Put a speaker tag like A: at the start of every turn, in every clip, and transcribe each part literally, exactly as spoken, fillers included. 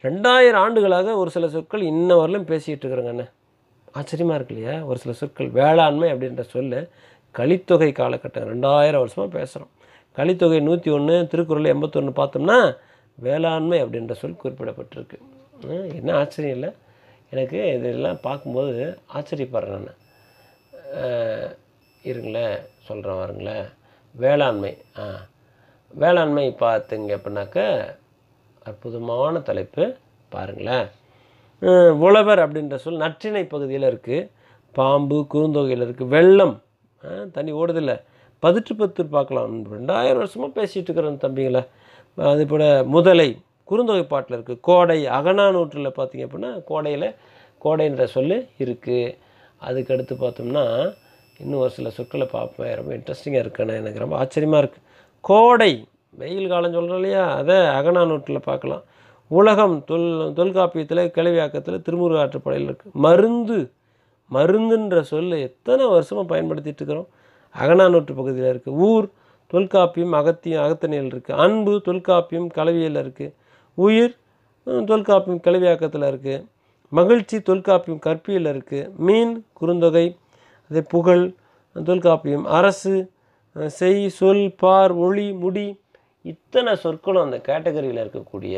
A: ரெண்டாயிரம் ஆண்டுகளாக ஒரு சில சொற்கள் இன்ன வரலும் பேசிகிட்டு இருக்கிறோங்கண்ணே. ஆச்சரியமாக இருக்கு இல்லையா? ஒரு சில சொற்கள் வேளாண்மை அப்படின்ற சொல்ல கலித்தொகை காலகட்டம் ரெண்டாயிரம் வருஷமாக பேசுகிறோம். கலித்தொகை நூற்றி ஒன்று திருக்குறள் எண்பத்தொன்று பார்த்தோம்னா வேளாண்மை அப்படின்ற சொல் குறிப்பிடப்பட்டிருக்கு. என்ன ஆச்சரியம் இல்லை? எனக்கு இதெல்லாம் பார்க்கும்போது ஆச்சரியப்படுறேன் நான். இருங்களேன் சொல்கிறேன் வாருங்களேன். வேளாண்மை ஆ வேளாண்மை பார்த்திங்க அப்படின்னாக்க அற்புதமான தலைப்பு பாருங்களேன். உழவர் அப்படின்ற சொல் நற்றிணை பகுதியில் இருக்குது. பாம்பு குறுந்தொகையில் இருக்குது. வெள்ளம் தண்ணி ஓடுதில்லை. பதிற்று பத்து பார்க்கலாம். ரெண்டாயிரம் வருஷமாக பேசிகிட்டு இருக்கிறோம் தம்பிங்களை. அது போல் முதலை குறுந்தொகை பாட்டில் இருக்குது. கோடை அகநானூற்றில் பார்த்திங்க அப்படின்னா கோடையில் கோடைன்ற சொல் இருக்குது. அதுக்கடுத்து பார்த்தோம்னா இன்னும் ஒரு சில சொற்களை பார்ப்பேன். ரொம்ப இன்ட்ரெஸ்டிங்காக இருக்குண்ணே. எனக்கு ரொம்ப ஆச்சரியமாக இருக்குது. கோடை வெயில் காலம் சொல்கிறோம் இல்லையா? அதை அகநானூற்றில் பார்க்கலாம். உலகம் தொல் தொல்காப்பியத்தில் கிளவியாக்கத்தில் திருமுருகாற்றுப்படையில் இருக்குது. மருந்து மருந்துன்ற சொல் எத்தனை வருஷமாக பயன்படுத்திகிட்டு இருக்கிறோம். அகநானூற்று பகுதியில் இருக்குது. ஊர் தொல்காப்பியம் அகத்தியம் அகத்தணியில் இருக்குது. அன்பு தொல்காப்பியம் கலவியில் இருக்குது. உயிர் தொல்காப்பியம் கிளவியாக்கத்தில் இருக்குது. மகிழ்ச்சி தொல்காப்பியம் கற்பியில் இருக்குது. மீன் குறுந்தொகை அதே புகழ் தொல்காப்பியம். அரசு செய் சொல் பார் ஒளி முடி இத்தனை சொற்களும் அந்த கேட்டகரியில் இருக்கக்கூடிய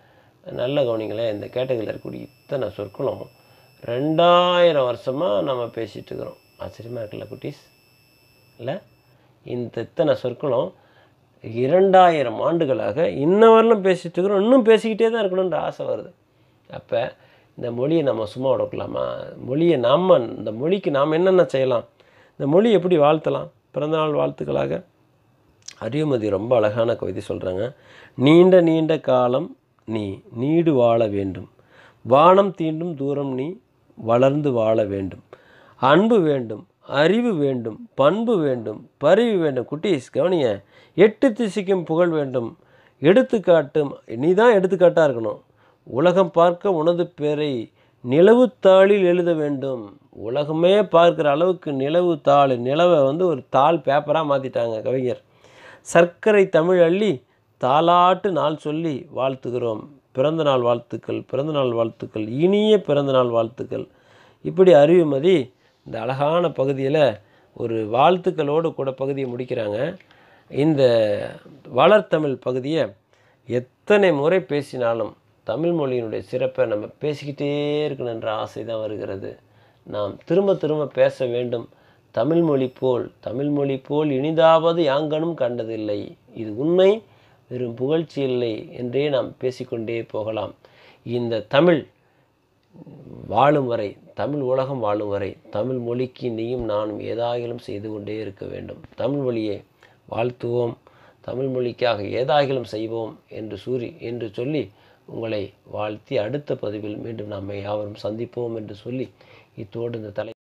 A: நல்ல கவனிங்களேன். இந்த கேட்டகரியில் இருக்கக்கூடிய இத்தனை சொற்களும் ரெண்டாயிரம் வருஷமாக நம்ம பேசிகிட்டு இருக்கிறோம். ஆச்சரியமாக இருக்குல்ல குட்டீஸ்? இல்லை, இந்த இத்தனை சொற்களும் இரண்டாயிரம் ஆண்டுகளாக இன்ன வரலும் பேசிகிட்டு இருக்கிறோம். இன்னும் பேசிக்கிட்டே தான் இருக்கணுன்ற ஆசை வருது. அப்போ இந்த மொழியை நம்ம சும்மா விடக்கலாமா? மொழியை நாம் இந்த மொழிக்கு நாம் என்னென்ன செய்யலாம்? இந்த மொழி எப்படி வாழ்த்தலாம்? பிறந்தநாள் வாழ்த்துக்களாக அறிவுமதி ரொம்ப அழகான கவிதை சொல்கிறாங்க. நீண்ட நீண்ட காலம் நீ நீடு வாழ வேண்டும். வானம் தீண்டும் தூரம் நீ வளர்ந்து வாழ வேண்டும். அன்பு வேண்டும், அறிவு வேண்டும், பண்பு வேண்டும், பரிவு வேண்டும். குட்டீஸ் கவனிங்க. எட்டு திசைக்கும் புகழ் வேண்டும். எடுத்துக்காட்டும் நீ தான் எடுத்துக்காட்டாக இருக்கணும். உலகம் பார்க்க உனது பேரை நிலவு தாளில் எழுத வேண்டும். உலகமே பார்க்குற அளவுக்கு நிலவு தாள் நிலவை வந்து ஒரு தாள் பேப்பராக மாற்றிட்டாங்க கவிஞர். சர்க்கரை தமிழ் அள்ளி தாலாட்டு நாள் சொல்லி வாழ்த்துகிறோம். பிறந்தநாள் வாழ்த்துக்கள், பிறந்தநாள் வாழ்த்துக்கள், இனிய பிறந்தநாள் வாழ்த்துக்கள். இப்படி அறிவுமதி இந்த அழகான பகுதியில் ஒரு வாழ்த்துக்களோடு கூட பகுதியை முடிக்கிறாங்க. இந்த வளர்த்தமிழ் பகுதியை எத்தனை முறை பேசினாலும் தமிழ் மொழியினுடைய சிறப்பை நம்ம பேசிக்கிட்டே இருக்கணுன்ற ஆசை தான் வருகிறது. நாம் திரும்ப திரும்ப பேச வேண்டும். தமிழ் மொழி போல் தமிழ் மொழி போல் இனிதாவது யாங்கனும் கண்டதில்லை. இது உண்மை, வெறும் புகழ்ச்சி இல்லை என்றே நாம் பேசிக்கொண்டே போகலாம். இந்த தமிழ் வாழும் வரை, தமிழ் உலகம் வாழும் வரை தமிழ் மொழிக்கு நீயும் நானும் ஏதாகிலும் செய்து கொண்டே இருக்க வேண்டும். தமிழ் மொழியை வாழ்த்துவோம், தமிழ் மொழிக்காக ஏதாகிலும் செய்வோம் என்று சூறி என்று சொல்லி உங்களை வாழ்த்தி அடுத்த பதிவில் மீண்டும் நாம் யாவரும் சந்திப்போம் என்று சொல்லி இத்தோடு இந்த தலை